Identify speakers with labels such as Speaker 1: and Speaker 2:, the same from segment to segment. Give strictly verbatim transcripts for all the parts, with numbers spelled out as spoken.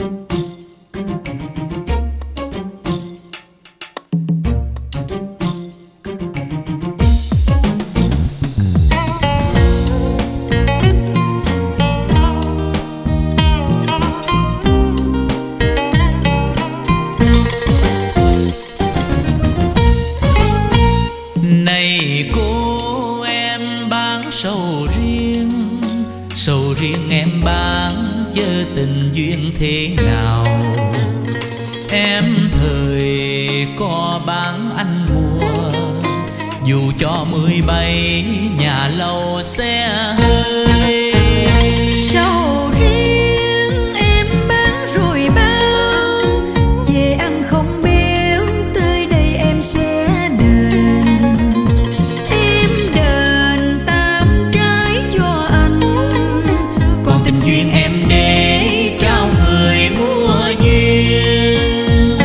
Speaker 1: Này cô em bán sầu riêng, sầu riêng em bán chớ tình duyên thế nào. Em thời có bán anh mua, dù cho mười bảy nhà lâu xe hơi.
Speaker 2: Sầu riêng em bán rồi bao, về ăn không béo, tới đây em sẽ đền. Em đền tám trái cho anh,
Speaker 1: còn tình duyên em để trao người mua duyên.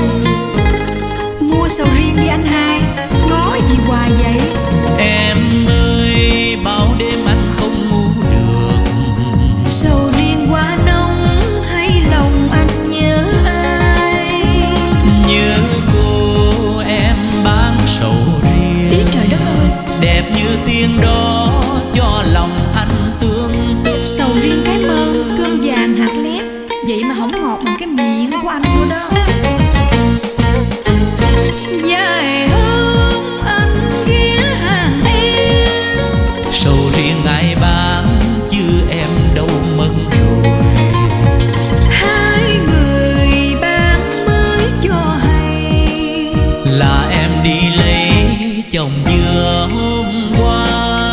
Speaker 2: mua sầu riêng đi anh hai, ngó gì hoài vậy?
Speaker 1: Em ơi bao đêm anh không ngủ được,
Speaker 2: Sầu riêng quá nóng hay lòng anh nhớ ai?
Speaker 1: nhớ cô em bán sầu riêng.
Speaker 2: Ý trời đất ơi,
Speaker 1: Đẹp như tiên đó cho lòng anh tương tư.
Speaker 2: sầu riêng cái mơ, cơm vàng hạt lép, vậy mà không ngọt bằng cái miệng của anh nữa đó. Dài hôm anh ghé hàng em,
Speaker 1: Sầu riêng ai bán chứ em đâu mất rồi.
Speaker 2: hai người bán mới cho hay,
Speaker 1: Là em đi lấy chồng vừa hôm qua.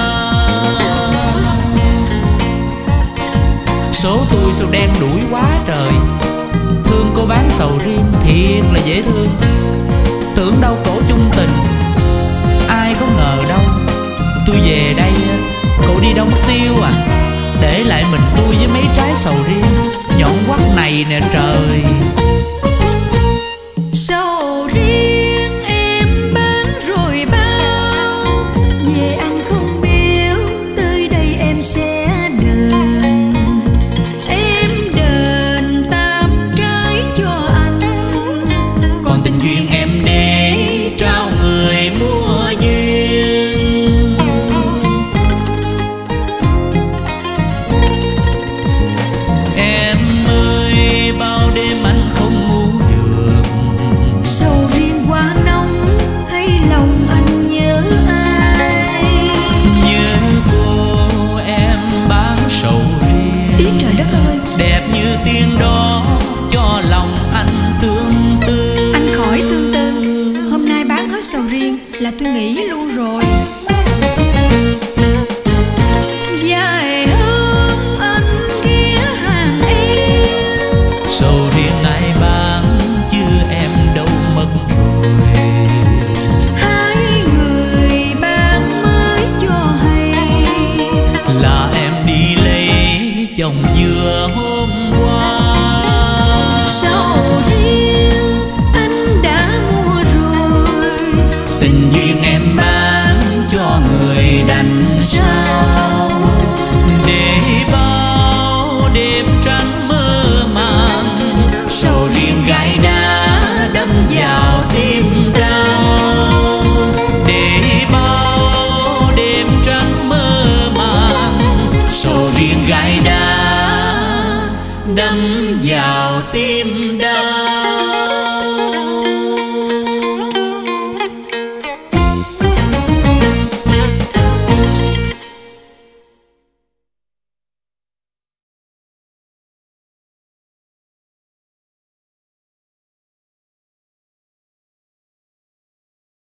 Speaker 1: Số tôi sao đen đủi quá trời. Thương cô bán sầu riêng thiệt là dễ thương. Tưởng đâu cổ chung tình, ai có ngờ đâu. Tôi về đây cậu đi đâu mất tiêu à, để lại mình tôi với mấy trái sầu riêng nhọn quắt này nè trời.
Speaker 2: sầu riêng em bán rồi bao, về ăn không béo, tới đây em sẽ đền. Em đền tám trái cho anh,
Speaker 1: Còn tình duyên em để trao người mua duyên. Em ơi bao đêm anh không ngủ được,
Speaker 2: sầu riêng quá nóng hay lòng anh nhớ ai?
Speaker 1: nhớ cô em bán sầu riêng.
Speaker 2: Ý trời đất ơi,
Speaker 1: Đẹp như tiên đó cho lòng anh tương tư.
Speaker 2: anh khỏi tương tư, hôm nay bán hết sầu riêng là tôi nghỉ luôn rồi. Dài hôm anh ghé hàng em,
Speaker 1: Sầu riêng ai bán chứ em đâu mất rồi.
Speaker 2: hai người bán mới cho hay,
Speaker 1: Là em đi lấy chồng vừa hôm qua.
Speaker 2: sầu riêng anh đã mua rồi,
Speaker 1: Tình duyên em bán cho người đành sao, để bao đêm trắng mơ màng. Sầu riêng gai đá đâm vào tim đau, để bao đêm trắng mơ màng. Sầu riêng gai đá đâm vào tim đau.